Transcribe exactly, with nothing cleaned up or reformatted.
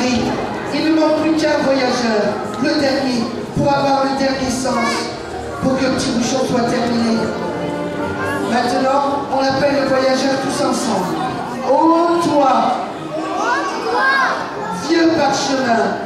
Marie, il ne manque plus qu'un voyageur, le dernier, pour avoir le dernier sens, pour que le petit bouchon soit terminé. Maintenant, on appelle les voyageurs tous ensemble. Ô toi, vieux parchemin,